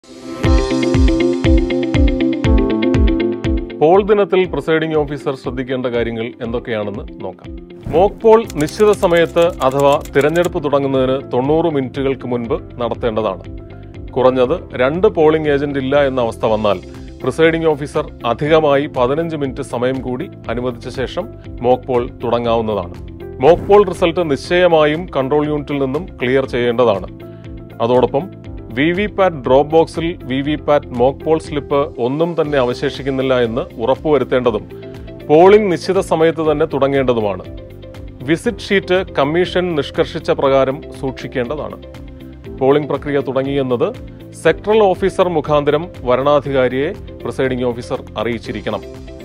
Paul ദിനത്തിൽ presiding officer ശ്രദ്ധിക്കേണ്ട കാര്യങ്ങൾ എന്തൊക്കെയാണെന്ന് നോക്കാം. മോക്ക് പോൾ നിശ്ചിത സമയത്ത് അഥവാ തിരഞ്ഞെടുപ്പ് തുടങ്ങുന്നതിന് 90 മിനിറ്റുകൾക്ക് മുൻപ് നടത്തേണ്ടതാണ്. കുറഞ്ഞത് 2 പോളിംഗ് ഏജന്റ് ഇല്ല എന്ന അവസ്ഥ വന്നാൽ പ്രിസൈഡിംഗ് ഓഫീസർ അധികമായി 15 മിനിറ്റ് സമയം കൂടി അനുവദിച്ച ശേഷം മോക്ക് പോൾ തുടങ്ങാവുന്നതാണ്. മോക്ക് പോൾ റിസൾട്ട് നിശ്ചയമായും കൺട്രോൾ യൂണിറ്റിൽ നിന്നും ക്ലിയർ ചെയ്യേണ്ടതാണ്. അതോടൊപ്പം VVPAT ഡ്രോപ്പ് ബോക്സിൽ VVPAT മോക്ക് പോൾ സ്ലിപ്പ് ഒന്നും തന്നെ അവശേഷിക്കുന്നില്ല എന്ന് ഉറപ്പുവരുത്തേണ്ടതും പോളിംഗ് നിശ്ചിത സമയത്ത് തന്നെ തുടങ്ങേണ്ടതുമാണ്. വിസിറ്റ് ഷീറ്റ് കമ്മീഷൻ നിഷ്കർഷിച്ച പ്രകാരം സൂക്ഷിക്കേണ്ടതാണ്. പോളിംഗ് പ്രക്രിയ തുടങ്ങിയെന്നത് സെക്ടറൽ ഓഫീസർ മുഖാന്തരം വരണാധികാരിയെ പ്രിസൈഡിംഗ് ഓഫീസർ അറിയിച്ചിരിക്കണം.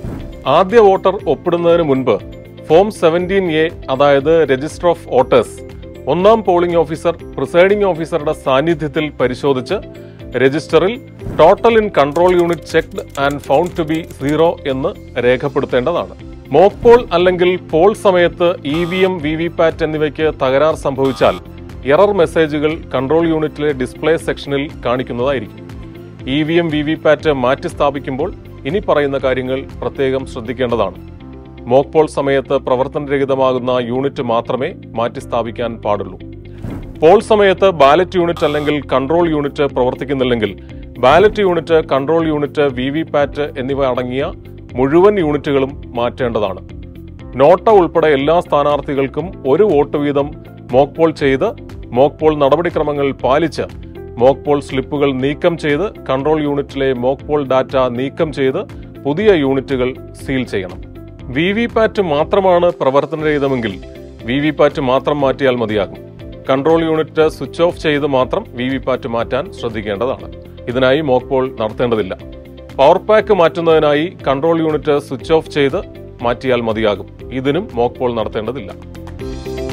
ആദ്യ വോട്ടർ ഒപ്പിടുന്നതിന് മുൻപ് ഫോം 17A അതായത് രജിസ്റ്റർ ഓഫ് വോട്ടേഴ്സ് ഒന്നാം പോളിംഗ് ഓഫീസർ പ്രിസൈഡിംഗ് ഓഫീസറുടെ സാന്നിധ്യത്തിൽ പരിശോധിച്ച് രജിസ്റ്ററിൽ total in control unit checked and found to be 0 എന്ന് രേഖപ്പെടുത്തേണ്ടതാണ്. മോക്ക് പോൾ അല്ലെങ്കിൽ പോൾ സമയത്ത് EVM, VVPAT എന്നിവയ്ക്ക് തകരാർ സംഭവിച്ചാൽ എറർ മെസ്സേജുകൾ കൺട്രോൾ യൂണിറ്റിലെ ഡിസ്പ്ലേ സെക്ഷനിൽ കാണിക്കുന്നതായിരിക്കും. EVM, VVPAT മാറ്റി സ്ഥാപിക്കുമ്പോൾ ഇനി പറയുന്ന കാര്യങ്ങൾ പ്രത്യേകം ശ്രദ്ധിക്കേണ്ടതാണ്. മോക്ക് പോൾ സമയത്ത് പ്രവർത്തനരഹിതമാകുന്ന യൂണിറ്റ് മാത്രമേ മാറ്റി സ്ഥാപിക്കാൻ പാടുള്ളൂ. പോൾ സമയത്ത് ബാലറ്റ് യൂണിറ്റ് അല്ലെങ്കിൽ കൺട്രോൾ യൂണിറ്റ് പ്രവർത്തിക്കുന്നില്ലെങ്കിൽ ballot unit, control unit, VVPAT എന്നിവ അടങ്ങിയ മുഴുവൻ യൂണിറ്റുകളും മാറ്റേണ്ടതാണ്. നോട്ട ഉൾപ്പെടെ എല്ലാ സ്ഥാനാർത്ഥികൾക്കും 1 വോട്ട് വീതം മോക്ക് പോൾ ചെയ്ത് മോക്ക് പോൾ നടപടിക്രമങ്ങൾ പാലിച്ച് മോക്ക് പോൾ സ്ലിപ്പുകൾ നീക്കം ചെയ്ത് കൺട്രോൾ യൂണിറ്റിലെ മോക്ക് പോൾ ഡാറ്റ നീക്കം ചെയ്ത് പുതിയ യൂണിറ്റുകൾ സീൽ ചെയ്യണം. VVPAT മാത്രമാണ് പ്രവർത്തനരഹിതമെങ്കിൽ VVPAT മാത്രം മാറ്റിയാൽ മതിയാകും. കൺട്രോൾ യൂണിറ്റ് സ്വിച്ച് ഓഫ് ചെയ്ത് മാത്രം VVPAT മാറ്റാൻ ശ്രദ്ധിക്കേണ്ടതാണ്. ഇതിനായി മോക്ക് പോൾ നടത്തേണ്ടതില്ല. പവർ പാക്ക് മാറ്റുന്നതിനായി കൺട്രോൾ യൂണിറ്റ് സ്വിച്ച് ഓഫ് ചെയ്ത് മാറ്റിയാൽ മതിയാകും. ഇതിനും മോക്ക് പോൾ നടത്തേണ്ടതില്ല.